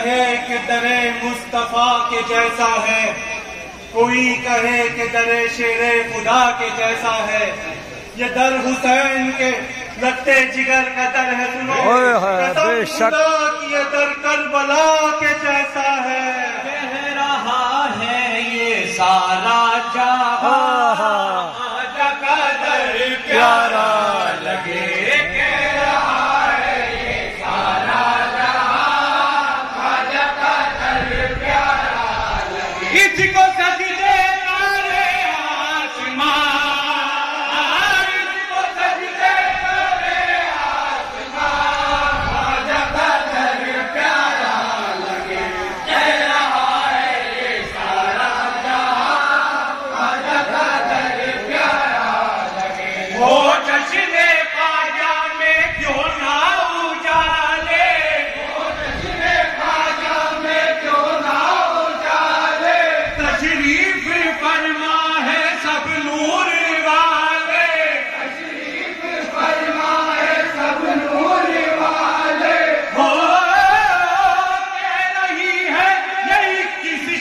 کہے کہ در مصطفیٰ کے جیسا ہے، کوئی کہے کہ در شیر خدا کے جیسا ہے، یہ در حسین کے لگتے جگر کا در ہے، سنو قسم خدا کی یہ در کربلا کے جیسا ہے، کہہ رہا ہے یہ سارا جہاں خواجہ کا در پیارا لگے، کہہ رہا ہے یہ سارا جہاں خواجہ کا در پیارا لگے، اس کو سجدے نارے آسمان، اس کو سجدے نارے آسمان، خواجہ کا در پیارا لگے، کہہ رہا ہے یہ سارا جہاں خواجہ کا در پیارا لگے، وہ جشن خواجہ میں کیوں نہ اجالے، وہ جشن خواجہ میں کیوں نہ اجالے، تشریف فرما ہے سب نور والے، تشریف فرما ہے سب نور والے، وہ کہہ رہی ہے یہ 21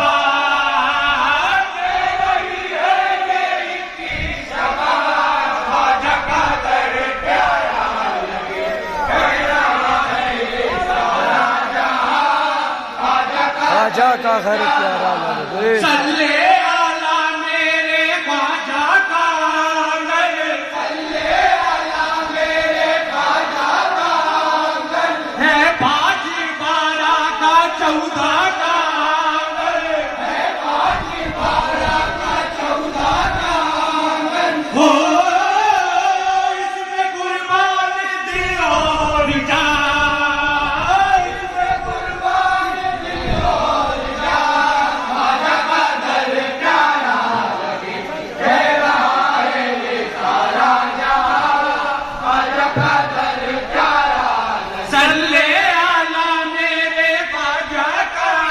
شعبان، کہہ رہی ہے یہ 21 شعبان، خواجہ کا در پیارا لگے، کہہ رہا ہے یہ سارا جہاں خواجہ کا خواجہ کا گھر پیارا لگے، صلی علی میرے خواجہ کا آنگن، صلی علی میرے خواجہ کا آنگن، ہے 5/12 کا 14 کا آنگن، ہے 5/12 کا 14 کا آنگن، ہو اس میں قربان دل اور جان، اس میں قربان دل اور جان، خواجہ کا در پیارا لگے، کہہ رہا ہے یہ سارا جہاں خواجہ کا در پیارا لگے، صلی علی میرے خواجہ کا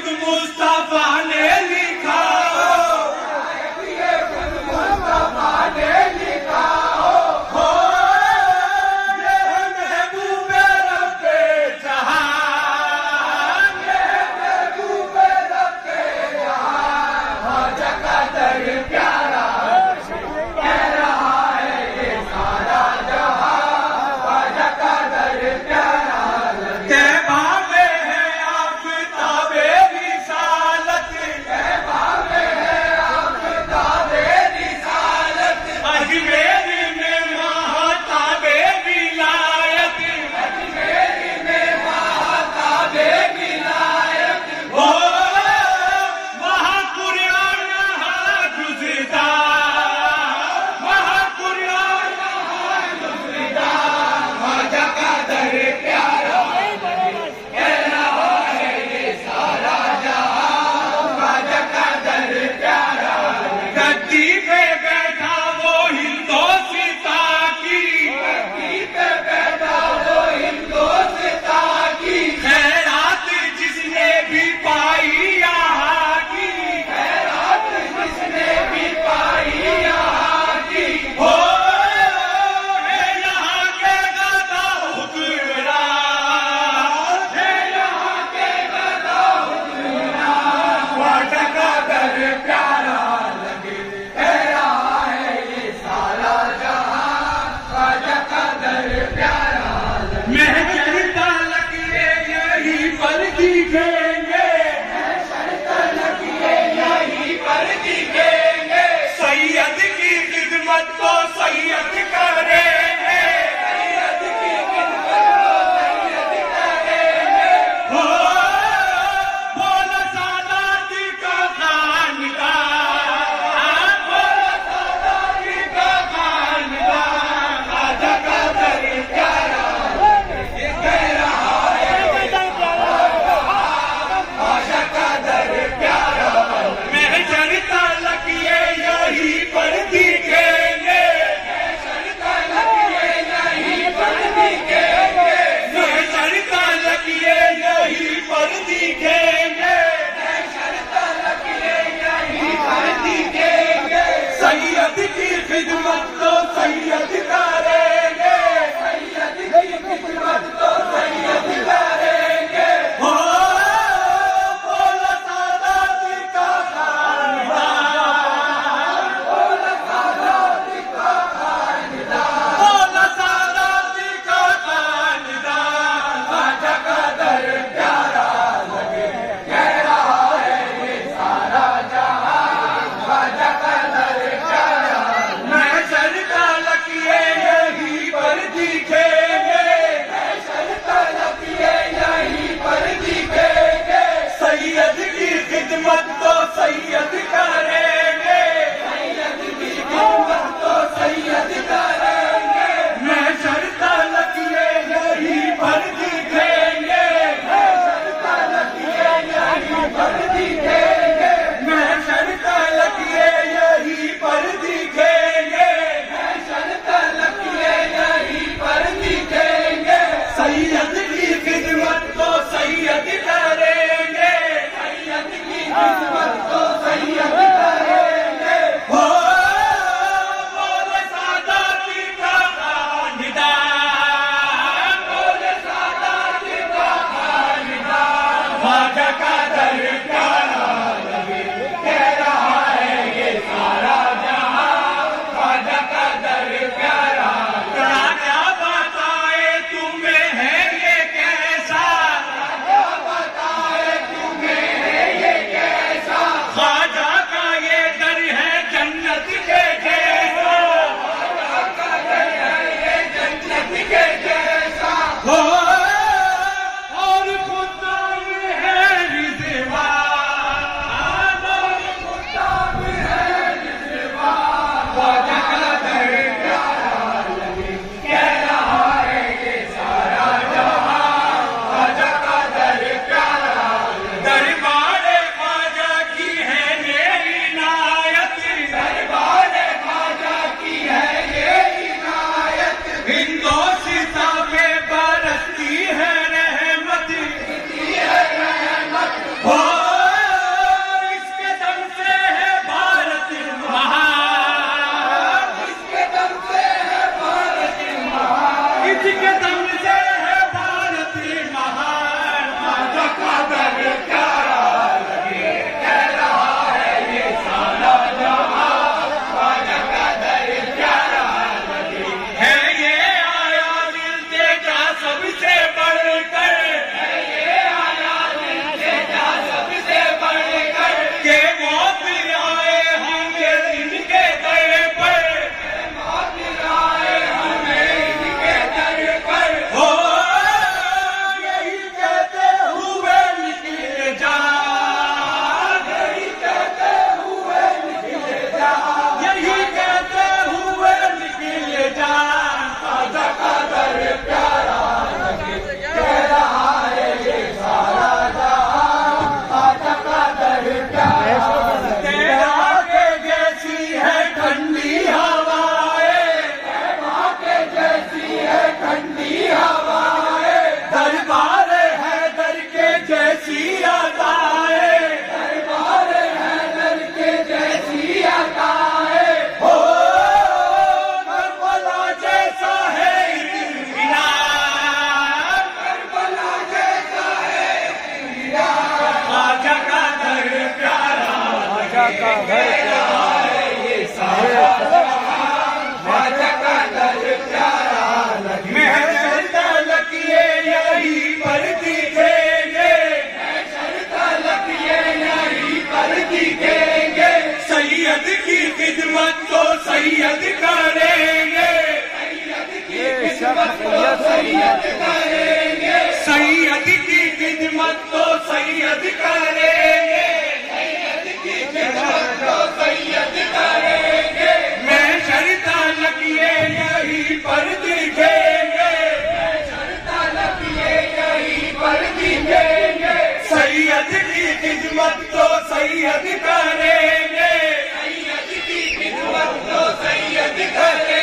खुद मुस्तफा ने लिखा और खुदा है रिज़वान जैसी अदाए, दरबार हैदर के जैसी अदाए, हो करबला जैसा है इत्मीनान, करबला जैसा है इत्मीनान, ख्वाजा का दर प्यारा, ख्वाजा का घर प्यारा, ये सारा ख्वाजा का दर प्यारा लगे। महशर तलक ये यहीं पर दिखेंगे, महशर तलक ये यहीं पर दिखेंगे, सैयद की खिदमत तो सैयद करेंगे, सैयद की खिदमत तो सैयद करेंगे, सैयद की खिदमत तो सैयद करेंगे, सैयद की खिदमत तो सैयद करेंगे। महशर तलक ये यहीं पर दिखेंगे, महशर तलक ये यहीं पर दिखेंगे, सैयद की खिदमत तो सैयद करेंगे, सैयद की खिदमत तो सैयद करेंगे।